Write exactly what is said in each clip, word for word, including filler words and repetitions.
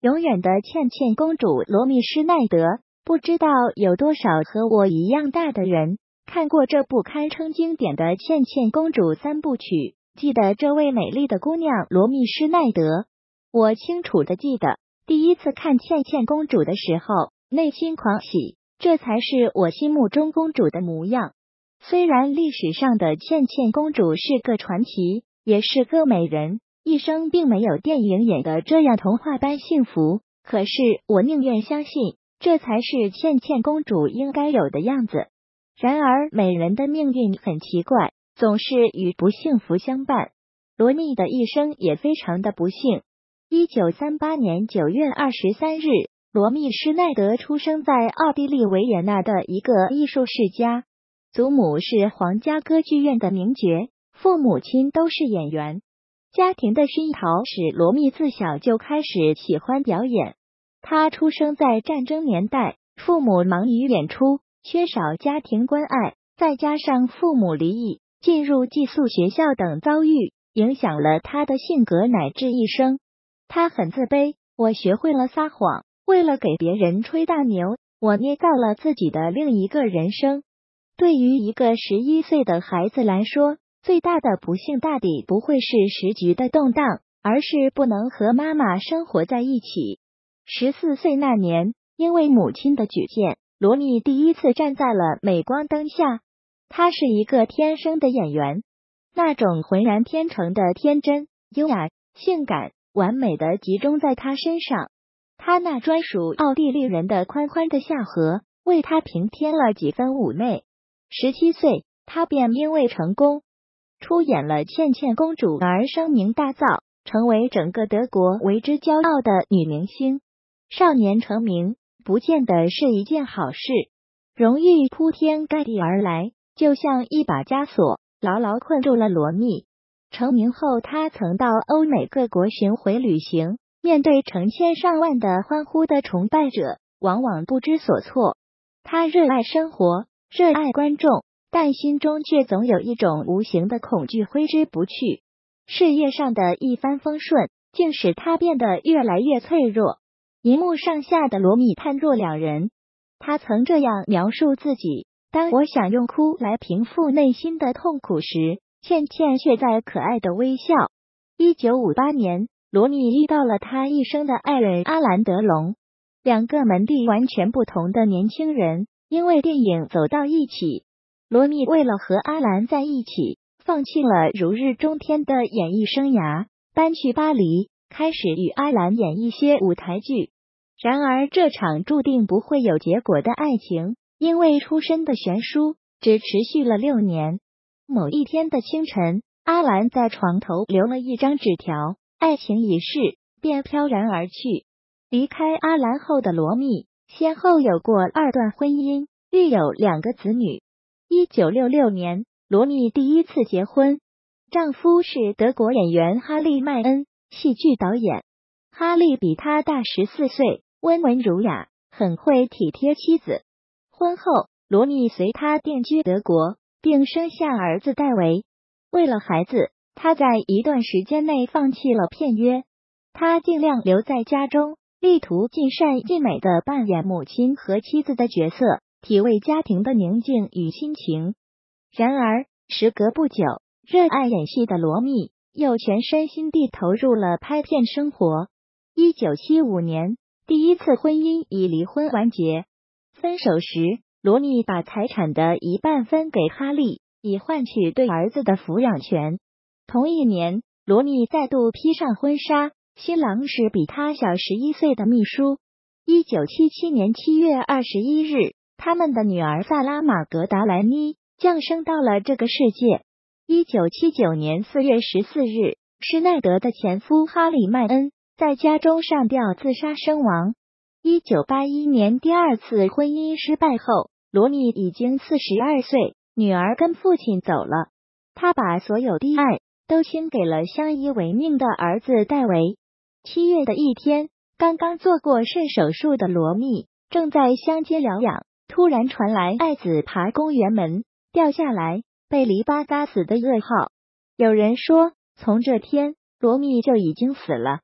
永远的倩倩公主罗密施耐德，不知道有多少和我一样大的人看过这部堪称经典的倩倩公主三部曲，记得这位美丽的姑娘罗密施耐德。我清楚的记得，第一次看倩倩公主的时候，内心狂喜，这才是我心目中公主的模样。虽然历史上的倩倩公主是个传奇，也是个美人，一生并没有电影演的这样童话般幸福，可是我宁愿相信，这才是倩倩公主应该有的样子。然而美人的命运很奇怪，总是与不幸福相伴。罗密的一生也非常的不幸。一九三八年九月二十三日，罗密施耐德出生在奥地利维也纳的一个艺术世家，祖母是皇家歌剧院的名角，父母亲都是演员。家庭的熏陶使罗密自小就开始喜欢表演。他出生在战争年代，父母忙于演出，缺少家庭关爱，再加上父母离异、进入寄宿学校等遭遇，影响了他的性格乃至一生。他很自卑，我学会了撒谎，为了给别人吹大牛，我捏造了自己的另一个人生。对于一个十一岁的孩子来说，最大的不幸大抵不会是时局的动荡，而是不能和妈妈生活在一起。十四岁那年，因为母亲的举荐，罗密第一次站在了镁光灯下。他是一个天生的演员，那种浑然天成的天真、优雅、性感、完美的集中在他身上。他那专属奥地利人的宽宽的下颌，为他平添了几分妩媚。十七岁，他便因为成功出演了倩倩公主而声名大噪，成为整个德国为之骄傲的女明星。少年成名不见得是一件好事，荣誉铺天盖地而来，就像一把枷锁，牢牢困住了罗密。成名后，他曾到欧美各国巡回旅行，面对成千上万的欢呼的崇拜者，往往不知所措。他热爱生活，热爱观众，但心中却总有一种无形的恐惧挥之不去。事业上的一帆风顺，竟使他变得越来越脆弱。银幕上下的罗密判若两人。他曾这样描述自己：当我想用哭来平复内心的痛苦时，倩倩却在可爱的微笑。一九五八年，罗密遇到了他一生的爱人阿兰德龙，两个门第完全不同的年轻人，因为电影走到一起。罗密为了和阿兰在一起，放弃了如日中天的演艺生涯，搬去巴黎，开始与阿兰演一些舞台剧。然而这场注定不会有结果的爱情，因为出身的悬殊，只持续了六年。某一天的清晨，阿兰在床头留了一张纸条，爱情已逝，便飘然而去。离开阿兰后的罗密，先后有过二段婚姻，育有两个子女。一九六六年，罗密第一次结婚，丈夫是德国演员哈利·麦恩，戏剧导演。哈利比他大十四岁，温文儒雅，很会体贴妻子。婚后，罗密随他定居德国，并生下儿子戴维。为了孩子，他在一段时间内放弃了片约，他尽量留在家中，力图尽善尽美的扮演母亲和妻子的角色，体味家庭的宁静与心情。然而，时隔不久，热爱演戏的罗密又全身心地投入了拍片生活。一九七五年，第一次婚姻以离婚完结。分手时，罗密把财产的一半分给哈利，以换取对儿子的抚养权。同一年，罗密再度披上婚纱，新郎是比他小十一岁的秘书。一九七七年七月二十一日，他们的女儿萨拉玛格达莱妮降生到了这个世界。一九七九年四月十四日，施耐德的前夫哈里·麦恩在家中上吊自杀身亡。一九八一年第二次婚姻失败后，罗密已经四十二岁，女儿跟父亲走了。他把所有的爱都倾给了相依为命的儿子戴维。七月的一天，刚刚做过肾手术的罗密正在乡间疗养，突然传来爱子爬公园门掉下来被篱笆扎死的噩耗。有人说，从这天罗密就已经死了。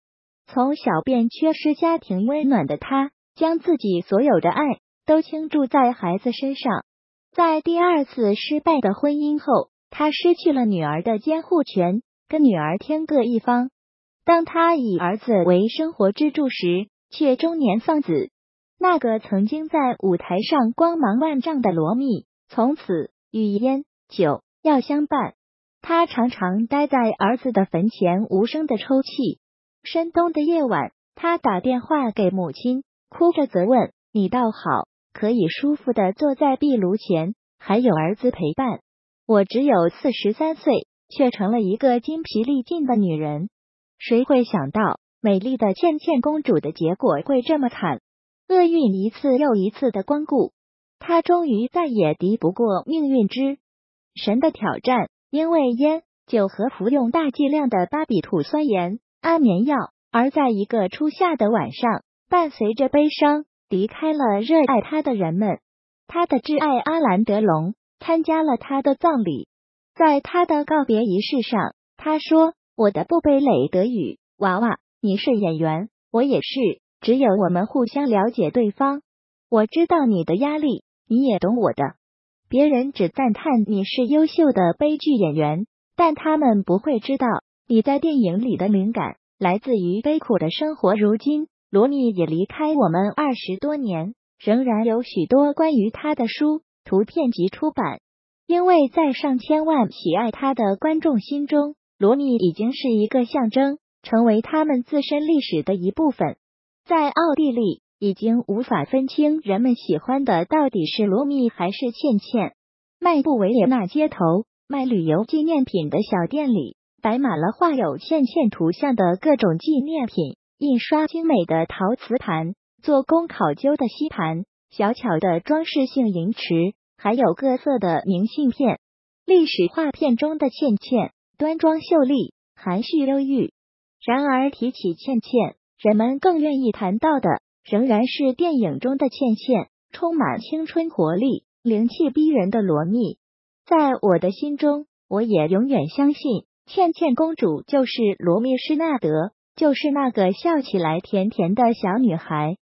从小便缺失家庭温暖的她，将自己所有的爱都倾注在孩子身上。在第二次失败的婚姻后，她失去了女儿的监护权，跟女儿天各一方。当她以儿子为生活支柱时，却中年丧子。那个曾经在舞台上光芒万丈的罗密，从此与烟酒药相伴。他常常待在儿子的坟前，无声的抽泣。深冬的夜晚，他打电话给母亲，哭着责问：“你倒好，可以舒服的坐在壁炉前，还有儿子陪伴。我只有四十三岁，却成了一个精疲力尽的女人。”谁会想到，美丽的倩倩公主的结果会这么惨？厄运一次又一次的光顾，她终于再也敌不过命运之神的挑战。因为烟酒和服用大剂量的巴比妥酸盐、安眠药，而在一个初夏的晚上，伴随着悲伤，离开了热爱他的人们。他的挚爱阿兰德龙参加了他的葬礼，在他的告别仪式上，他说：“我的布贝雷德语娃娃，你是演员，我也是，只有我们互相了解对方。我知道你的压力，你也懂我的。别人只赞叹你是优秀的悲剧演员，但他们不会知道，你在电影里的灵感来自于悲苦的生活。如今，罗密也离开我们二十多年，仍然有许多关于他的书、图片及出版。因为在上千万喜爱他的观众心中，罗密已经是一个象征，成为他们自身历史的一部分。在奥地利，已经无法分清人们喜欢的到底是罗密还是倩倩。迈布维也纳街头，卖旅游纪念品的小店里，摆满了画有倩倩图像的各种纪念品，印刷精美的陶瓷盘，做工考究的锡盘，小巧的装饰性银池，还有各色的明信片。历史画片中的倩倩，端庄秀丽，含蓄忧郁。然而提起倩倩，人们更愿意谈到的仍然是电影中的倩倩，充满青春活力、灵气逼人的罗密。在我的心中，我也永远相信，倩倩公主就是罗密施纳德，就是那个笑起来甜甜的小女孩。